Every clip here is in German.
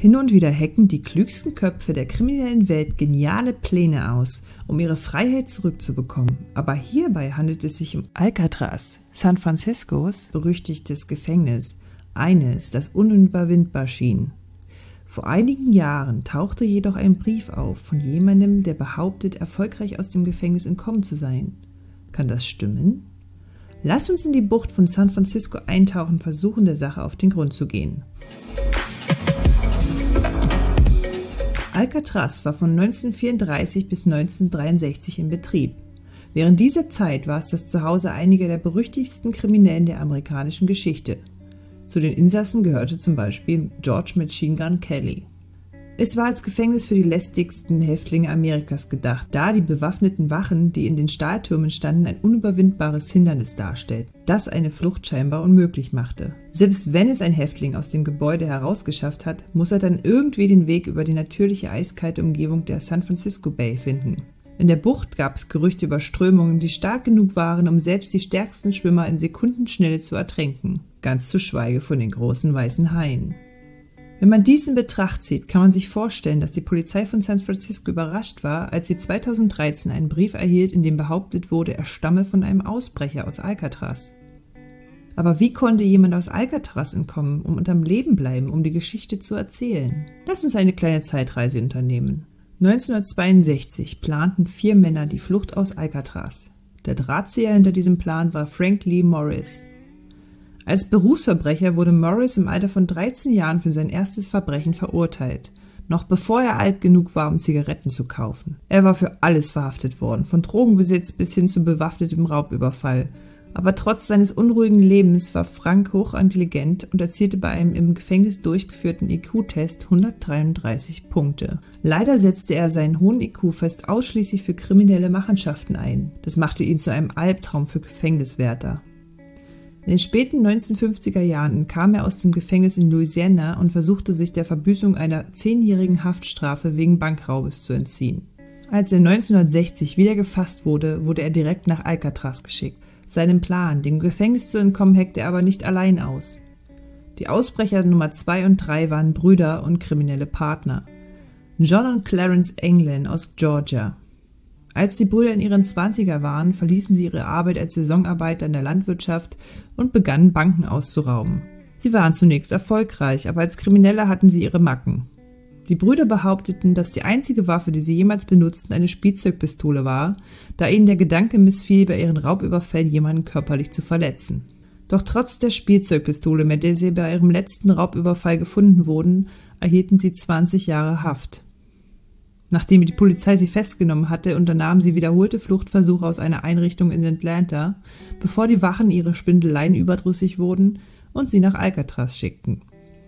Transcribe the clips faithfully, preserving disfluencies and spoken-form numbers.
Hin und wieder hecken die klügsten Köpfe der kriminellen Welt geniale Pläne aus, um ihre Freiheit zurückzubekommen. Aber hierbei handelt es sich um Alcatraz, San Franciscos berüchtigtes Gefängnis, eines, das unüberwindbar schien. Vor einigen Jahren tauchte jedoch ein Brief auf von jemandem, der behauptet, erfolgreich aus dem Gefängnis entkommen zu sein. Kann das stimmen? Lass uns in die Bucht von San Francisco eintauchen und versuchen, der Sache auf den Grund zu gehen. Alcatraz war von neunzehnhundertvierunddreißig bis neunzehnhundertdreiundsechzig in Betrieb. Während dieser Zeit war es das Zuhause einiger der berüchtigsten Kriminellen der amerikanischen Geschichte. Zu den Insassen gehörte zum Beispiel George Machine Gun Kelly. Es war als Gefängnis für die lästigsten Häftlinge Amerikas gedacht, da die bewaffneten Wachen, die in den Stahltürmen standen, ein unüberwindbares Hindernis darstellt, das eine Flucht scheinbar unmöglich machte. Selbst wenn es ein Häftling aus dem Gebäude herausgeschafft hat, muss er dann irgendwie den Weg über die natürliche eiskalte Umgebung der San Francisco Bay finden. In der Bucht gab es Gerüchte über Strömungen, die stark genug waren, um selbst die stärksten Schwimmer in Sekundenschnelle zu ertränken, ganz zu schweige von den großen weißen Haien. Wenn man dies in Betracht zieht, kann man sich vorstellen, dass die Polizei von San Francisco überrascht war, als sie zweitausenddreizehn einen Brief erhielt, in dem behauptet wurde, er stamme von einem Ausbrecher aus Alcatraz. Aber wie konnte jemand aus Alcatraz entkommen und unterm Leben bleiben, um die Geschichte zu erzählen? Lass uns eine kleine Zeitreise unternehmen. neunzehnhundertzweiundsechzig planten vier Männer die Flucht aus Alcatraz. Der Drahtzieher hinter diesem Plan war Frank Lee Morris. Als Berufsverbrecher wurde Morris im Alter von dreizehn Jahren für sein erstes Verbrechen verurteilt, noch bevor er alt genug war, um Zigaretten zu kaufen. Er war für alles verhaftet worden, von Drogenbesitz bis hin zu bewaffnetem Raubüberfall. Aber trotz seines unruhigen Lebens war Frank hochintelligent und erzielte bei einem im Gefängnis durchgeführten I Q-Test hundertdreiunddreißig Punkte. Leider setzte er seinen hohen I Q fast ausschließlich für kriminelle Machenschaften ein. Das machte ihn zu einem Albtraum für Gefängniswärter. In den späten neunzehnhundertfünfziger Jahren entkam er aus dem Gefängnis in Louisiana und versuchte sich der Verbüßung einer zehnjährigen Haftstrafe wegen Bankraubes zu entziehen. Als er neunzehnhundertsechzig wieder gefasst wurde, wurde er direkt nach Alcatraz geschickt. Seinem Plan, dem Gefängnis zu entkommen, heckte er aber nicht allein aus. Die Ausbrecher Nummer zwei und drei waren Brüder und kriminelle Partner. John und Clarence England aus Georgia. Als die Brüder in ihren Zwanziger waren, verließen sie ihre Arbeit als Saisonarbeiter in der Landwirtschaft und begannen, Banken auszurauben. Sie waren zunächst erfolgreich, aber als Kriminelle hatten sie ihre Macken. Die Brüder behaupteten, dass die einzige Waffe, die sie jemals benutzten, eine Spielzeugpistole war, da ihnen der Gedanke missfiel, bei ihren Raubüberfällen jemanden körperlich zu verletzen. Doch trotz der Spielzeugpistole, mit der sie bei ihrem letzten Raubüberfall gefunden wurden, erhielten sie zwanzig Jahre Haft. Nachdem die Polizei sie festgenommen hatte, unternahmen sie wiederholte Fluchtversuche aus einer Einrichtung in Atlanta, bevor die Wachen ihre Spindeleien überdrüssig wurden und sie nach Alcatraz schickten.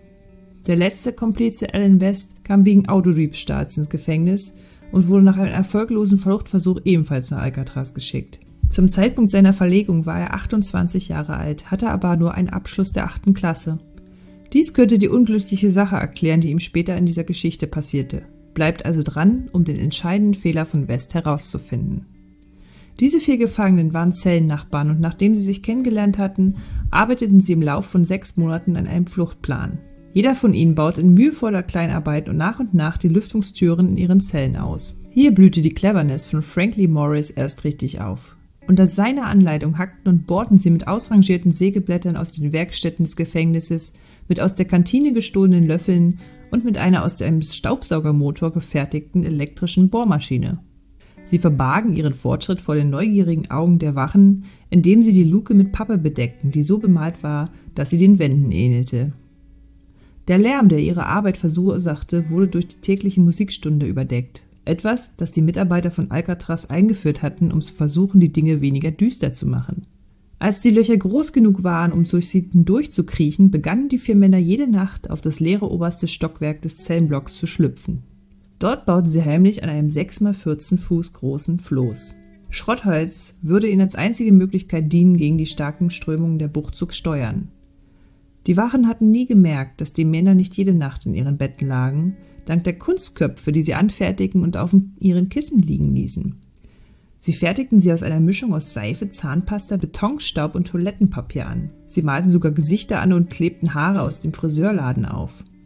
Der letzte Komplize Alan West kam wegen Autodiebstahls ins Gefängnis und wurde nach einem erfolglosen Fluchtversuch ebenfalls nach Alcatraz geschickt. Zum Zeitpunkt seiner Verlegung war er achtundzwanzig Jahre alt, hatte aber nur einen Abschluss der achten Klasse. Dies könnte die unglückliche Sache erklären, die ihm später in dieser Geschichte passierte. Bleibt also dran, um den entscheidenden Fehler von West herauszufinden. Diese vier Gefangenen waren Zellennachbarn und nachdem sie sich kennengelernt hatten, arbeiteten sie im Lauf von sechs Monaten an einem Fluchtplan. Jeder von ihnen baut in mühevoller Kleinarbeit und nach und nach die Lüftungstüren in ihren Zellen aus. Hier blühte die Cleverness von Frank Lee Morris erst richtig auf. Unter seiner Anleitung hackten und bohrten sie mit ausrangierten Sägeblättern aus den Werkstätten des Gefängnisses, mit aus der Kantine gestohlenen Löffeln und mit einer aus einem Staubsaugermotor gefertigten elektrischen Bohrmaschine. Sie verbargen ihren Fortschritt vor den neugierigen Augen der Wachen, indem sie die Luke mit Pappe bedeckten, die so bemalt war, dass sie den Wänden ähnelte. Der Lärm, der ihre Arbeit verursachte, wurde durch die tägliche Musikstunde überdeckt. Etwas, das die Mitarbeiter von Alcatraz eingeführt hatten, um zu versuchen, die Dinge weniger düster zu machen. Als die Löcher groß genug waren, um durch sie hindurchzukriechen, begannen die vier Männer jede Nacht auf das leere oberste Stockwerk des Zellenblocks zu schlüpfen. Dort bauten sie heimlich an einem sechs mal vierzehn Fuß großen Floß. Schrottholz würde ihnen als einzige Möglichkeit dienen, gegen die starken Strömungen der Bucht zu steuern. Die Wachen hatten nie gemerkt, dass die Männer nicht jede Nacht in ihren Betten lagen, dank der Kunstköpfe, die sie anfertigten und auf ihren Kissen liegen ließen. Sie fertigten sie aus einer Mischung aus Seife, Zahnpasta, Betonstaub und Toilettenpapier an. Sie malten sogar Gesichter an und klebten Haare aus dem Friseurladen auf.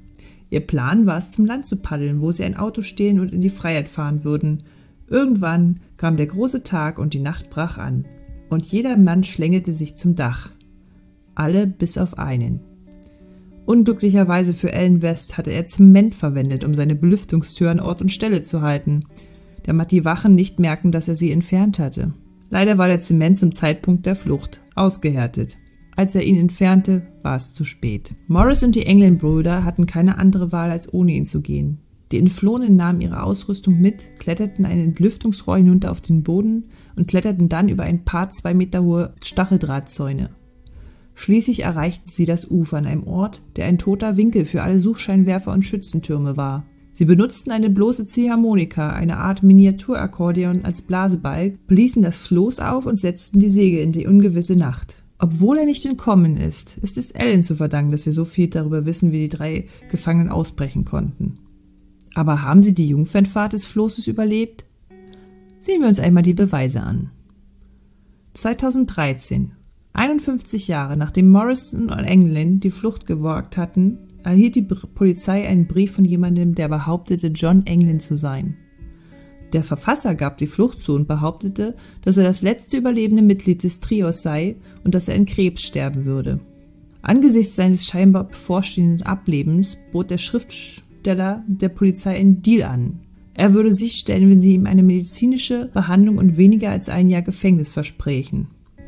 Ihr Plan war es, zum Land zu paddeln, wo sie ein Auto stehlen und in die Freiheit fahren würden. Irgendwann kam der große Tag und die Nacht brach an. Und jeder Mann schlängelte sich zum Dach. Alle bis auf einen. Unglücklicherweise für Allen West hatte er Zement verwendet, um seine Belüftungstür an Ort und Stelle zu halten, damit die Wachen nicht merken, dass er sie entfernt hatte. Leider war der Zement zum Zeitpunkt der Flucht ausgehärtet. Als er ihn entfernte, war es zu spät. Morris und die Englund-Brüder hatten keine andere Wahl, als ohne ihn zu gehen. Die Entflohenen nahmen ihre Ausrüstung mit, kletterten ein Entlüftungsrohr hinunter auf den Boden und kletterten dann über ein paar zwei Meter hohe Stacheldrahtzäune. Schließlich erreichten sie das Ufer an einem Ort, der ein toter Winkel für alle Suchscheinwerfer und Schützentürme war. Sie benutzten eine bloße Ziehharmonika, eine Art Miniaturakkordeon als Blasebalg, bliesen das Floß auf und setzten die Segel in die ungewisse Nacht. Obwohl er nicht entkommen ist, ist es Allen zu verdanken, dass wir so viel darüber wissen, wie die drei Gefangenen ausbrechen konnten. Aber haben sie die Jungfernfahrt des Floßes überlebt? Sehen wir uns einmal die Beweise an. zweitausenddreizehn, einundfünfzig Jahre nachdem Morrison und Englund die Flucht gewagt hatten, erhielt die Polizei einen Brief von jemandem, der behauptete, John Englund zu sein. Der Verfasser gab die Flucht zu und behauptete, dass er das letzte überlebende Mitglied des Trios sei und dass er an Krebs sterben würde. Angesichts seines scheinbar bevorstehenden Ablebens bot der Schriftsteller der Polizei einen Deal an. Er würde sich stellen, wenn sie ihm eine medizinische Behandlung und weniger als ein Jahr Gefängnis versprechen.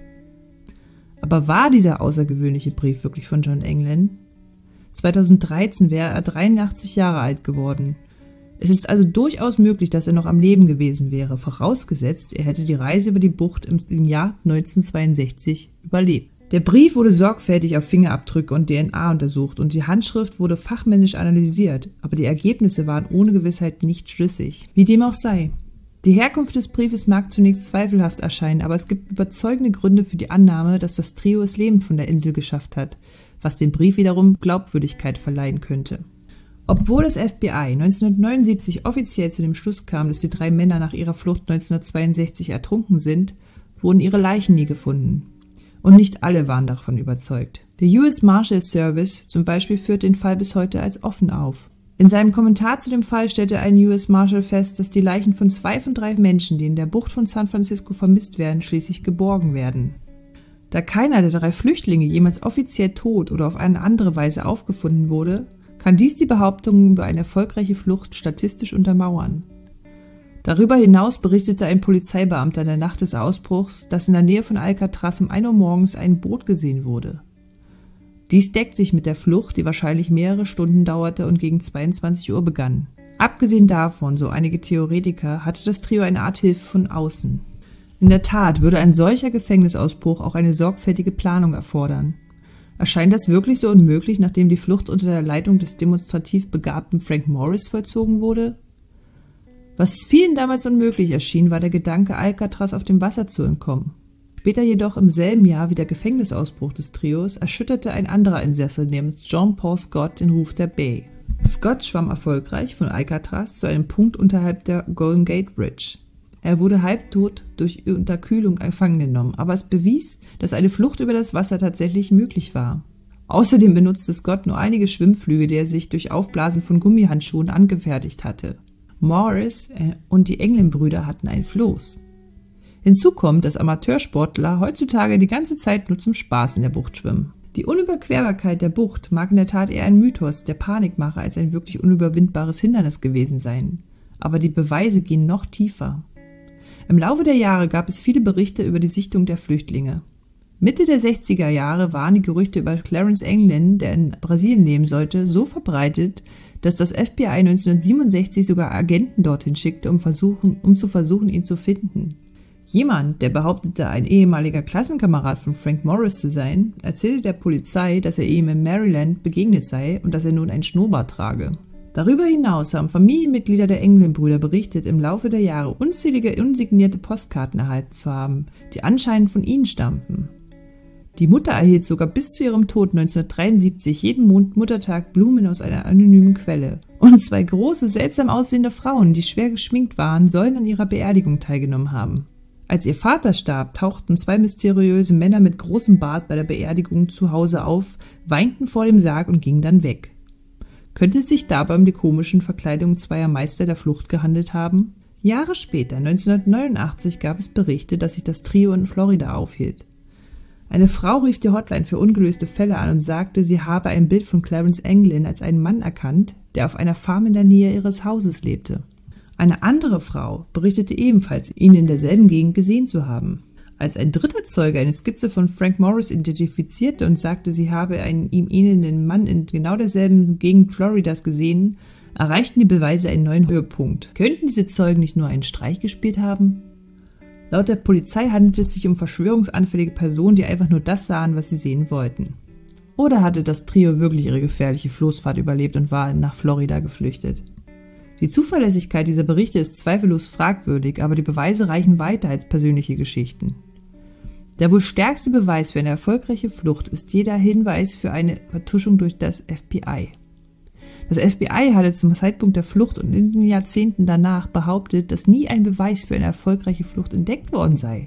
Aber war dieser außergewöhnliche Brief wirklich von John Englund? zweitausenddreizehn wäre er dreiundachtzig Jahre alt geworden. Es ist also durchaus möglich, dass er noch am Leben gewesen wäre, vorausgesetzt, er hätte die Reise über die Bucht im Jahr neunzehnhundertzweiundsechzig überlebt. Der Brief wurde sorgfältig auf Fingerabdrücke und D N A untersucht und die Handschrift wurde fachmännisch analysiert, aber die Ergebnisse waren ohne Gewissheit nicht schlüssig. Wie dem auch sei. Die Herkunft des Briefes mag zunächst zweifelhaft erscheinen, aber es gibt überzeugende Gründe für die Annahme, dass das Trio es lebend von der Insel geschafft hat, was dem Brief wiederum Glaubwürdigkeit verleihen könnte. Obwohl das F B I neunzehnhundertneunundsiebzig offiziell zu dem Schluss kam, dass die drei Männer nach ihrer Flucht neunzehnhundertzweiundsechzig ertrunken sind, wurden ihre Leichen nie gefunden. Und nicht alle waren davon überzeugt. Der U S Marshal Service zum Beispiel führt den Fall bis heute als offen auf. In seinem Kommentar zu dem Fall stellte ein U S Marshal fest, dass die Leichen von zwei von drei Menschen, die in der Bucht von San Francisco vermisst werden, schließlich geborgen werden. Da keiner der drei Flüchtlinge jemals offiziell tot oder auf eine andere Weise aufgefunden wurde, kann dies die Behauptungen über eine erfolgreiche Flucht statistisch untermauern. Darüber hinaus berichtete ein Polizeibeamter in der Nacht des Ausbruchs, dass in der Nähe von Alcatraz um ein Uhr morgens ein Boot gesehen wurde. Dies deckt sich mit der Flucht, die wahrscheinlich mehrere Stunden dauerte und gegen zweiundzwanzig Uhr begann. Abgesehen davon, so einige Theoretiker, hatte das Trio eine Art Hilfe von außen. In der Tat würde ein solcher Gefängnisausbruch auch eine sorgfältige Planung erfordern. Erscheint das wirklich so unmöglich, nachdem die Flucht unter der Leitung des demonstrativ begabten Frank Morris vollzogen wurde? Was vielen damals unmöglich erschien, war der Gedanke, Alcatraz auf dem Wasser zu entkommen. Später jedoch im selben Jahr wie der Gefängnisausbruch des Trios erschütterte ein anderer Insasse namens John Paul Scott den Ruf der Bay. Scott schwamm erfolgreich von Alcatraz zu einem Punkt unterhalb der Golden Gate Bridge. Er wurde halbtot durch Unterkühlung gefangen genommen, aber es bewies, dass eine Flucht über das Wasser tatsächlich möglich war. Außerdem benutzte Scott nur einige Schwimmflüge, die er sich durch Aufblasen von Gummihandschuhen angefertigt hatte. Morris und die Englund-Brüder hatten ein Floß. Hinzu kommt, dass Amateursportler heutzutage die ganze Zeit nur zum Spaß in der Bucht schwimmen. Die Unüberquerbarkeit der Bucht mag in der Tat eher ein Mythos der Panikmacher als ein wirklich unüberwindbares Hindernis gewesen sein. Aber die Beweise gehen noch tiefer. Im Laufe der Jahre gab es viele Berichte über die Sichtung der Flüchtlinge. Mitte der sechziger Jahre waren die Gerüchte über Clarence Englund, der in Brasilien leben sollte, so verbreitet, dass das F B I neunzehnhundertsiebenundsechzig sogar Agenten dorthin schickte, um, versuchen, um zu versuchen, ihn zu finden. Jemand, der behauptete, ein ehemaliger Klassenkamerad von Frank Morris zu sein, erzählte der Polizei, dass er ihm in Maryland begegnet sei und dass er nun einen Schnurrbart trage. Darüber hinaus haben Familienmitglieder der Englund-Brüder berichtet, im Laufe der Jahre unzählige unsignierte Postkarten erhalten zu haben, die anscheinend von ihnen stammten. Die Mutter erhielt sogar bis zu ihrem Tod neunzehnhundertdreiundsiebzig jeden Muttertag Blumen aus einer anonymen Quelle. Und zwei große, seltsam aussehende Frauen, die schwer geschminkt waren, sollen an ihrer Beerdigung teilgenommen haben. Als ihr Vater starb, tauchten zwei mysteriöse Männer mit großem Bart bei der Beerdigung zu Hause auf, weinten vor dem Sarg und gingen dann weg. Könnte es sich dabei um die komischen Verkleidungen zweier Meister der Flucht gehandelt haben? Jahre später, neunzehnhundertneunundachtzig, gab es Berichte, dass sich das Trio in Florida aufhielt. Eine Frau rief die Hotline für ungelöste Fälle an und sagte, sie habe ein Bild von Clarence Anglin als einen Mann erkannt, der auf einer Farm in der Nähe ihres Hauses lebte. Eine andere Frau berichtete ebenfalls, ihn in derselben Gegend gesehen zu haben. Als ein dritter Zeuge eine Skizze von Frank Morris identifizierte und sagte, sie habe einen ihm ähnelnden Mann in genau derselben Gegend Floridas gesehen, erreichten die Beweise einen neuen Höhepunkt. Könnten diese Zeugen nicht nur einen Streich gespielt haben? Laut der Polizei handelt es sich um verschwörungsanfällige Personen, die einfach nur das sahen, was sie sehen wollten. Oder hatte das Trio wirklich ihre gefährliche Floßfahrt überlebt und war nach Florida geflüchtet? Die Zuverlässigkeit dieser Berichte ist zweifellos fragwürdig, aber die Beweise reichen weiter als persönliche Geschichten. Der wohl stärkste Beweis für eine erfolgreiche Flucht ist jeder Hinweis für eine Vertuschung durch das F B I. Das F B I hatte zum Zeitpunkt der Flucht und in den Jahrzehnten danach behauptet, dass nie ein Beweis für eine erfolgreiche Flucht entdeckt worden sei.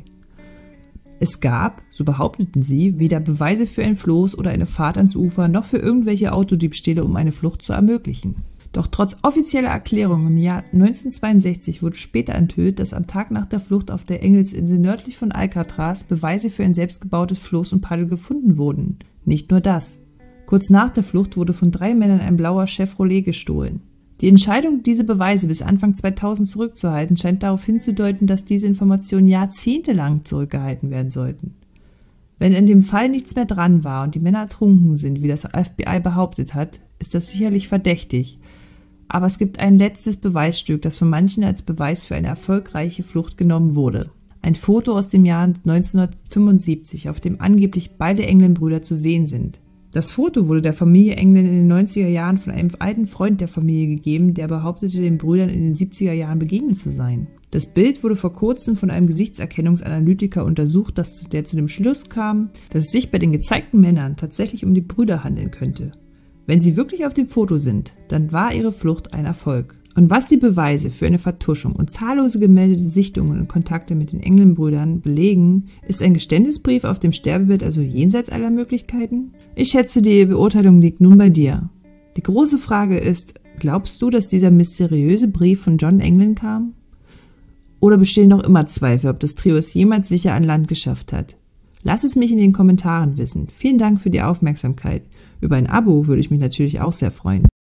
Es gab, so behaupteten sie, weder Beweise für ein Floß oder eine Fahrt ans Ufer, noch für irgendwelche Autodiebstähle, um eine Flucht zu ermöglichen. Doch trotz offizieller Erklärung im Jahr neunzehnhundertzweiundsechzig wurde später enthüllt, dass am Tag nach der Flucht auf der Engelsinsel nördlich von Alcatraz Beweise für ein selbstgebautes Floß und Paddel gefunden wurden. Nicht nur das. Kurz nach der Flucht wurde von drei Männern ein blauer Chevrolet gestohlen. Die Entscheidung, diese Beweise bis Anfang zweitausend zurückzuhalten, scheint darauf hinzudeuten, dass diese Informationen jahrzehntelang zurückgehalten werden sollten. Wenn in dem Fall nichts mehr dran war und die Männer ertrunken sind, wie das F B I behauptet hat, ist das sicherlich verdächtig. Aber es gibt ein letztes Beweisstück, das von manchen als Beweis für eine erfolgreiche Flucht genommen wurde. Ein Foto aus dem Jahr neunzehnhundertfünfundsiebzig, auf dem angeblich beide Anglin-Brüder zu sehen sind. Das Foto wurde der Familie Anglin in den neunziger Jahren von einem alten Freund der Familie gegeben, der behauptete, den Brüdern in den siebziger Jahren begegnet zu sein. Das Bild wurde vor kurzem von einem Gesichtserkennungsanalytiker untersucht, der zu dem Schluss kam, dass es sich bei den gezeigten Männern tatsächlich um die Brüder handeln könnte. Wenn sie wirklich auf dem Foto sind, dann war ihre Flucht ein Erfolg. Und was die Beweise für eine Vertuschung und zahllose gemeldete Sichtungen und Kontakte mit den Anglin-Brüdern belegen, ist ein Geständnisbrief auf dem Sterbebett also jenseits aller Möglichkeiten? Ich schätze, die Beurteilung liegt nun bei dir. Die große Frage ist, glaubst du, dass dieser mysteriöse Brief von John Anglin kam? Oder bestehen noch immer Zweifel, ob das Trio es jemals sicher an Land geschafft hat? Lass es mich in den Kommentaren wissen. Vielen Dank für die Aufmerksamkeit. Über ein Abo würde ich mich natürlich auch sehr freuen.